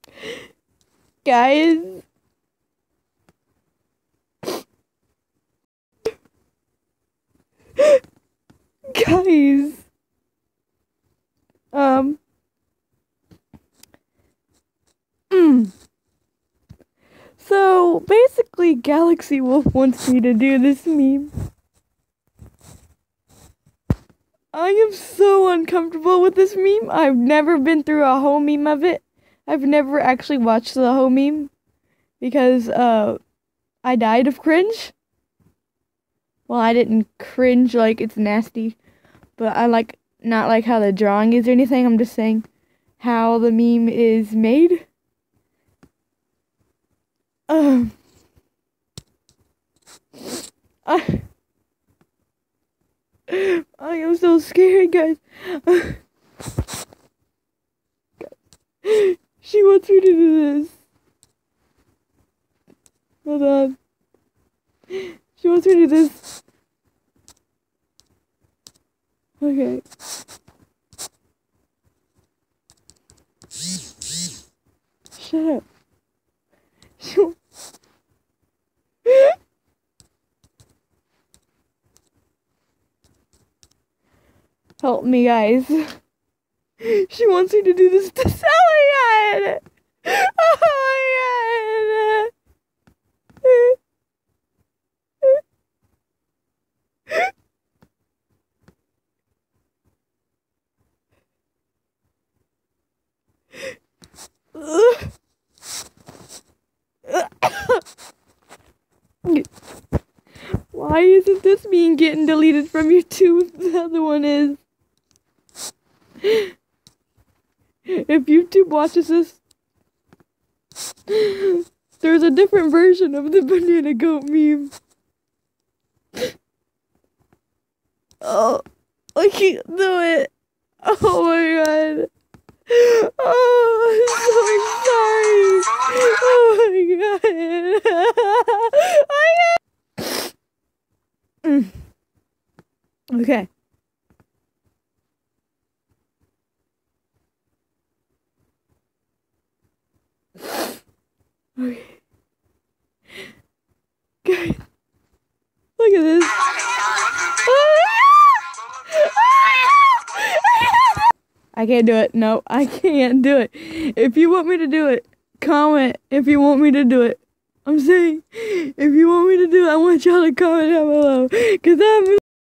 Guys. Guys. So, basically, Galaxy Wolf wants me to do this meme. I am so uncomfortable with this meme. I've never been through a whole meme of it. I've never actually watched the whole meme. Because, I died of cringe. Well, I didn't cringe like it's nasty. But I not like how the drawing is or anything. I'm just saying how the meme is made. I am so scared, guys. She wants me to do this. Hold on. She wants me to do this. Okay. Shut up. Help me, guys. She wants me to do this to Sally. Oh my god. Why isn't this meme getting deleted from YouTube if the other one is? If YouTube watches this, there's a different version of the banana goat meme. Oh, I can't do it. Oh my god. Oh, I'm so sorry. Oh my god. Okay. Okay. Guys, look at this. I can't do it. No, I can't do it. If you want me to do it, comment if you want me to do it. I'm saying, if you want me to do it, I want y'all to comment down below. Cause I'm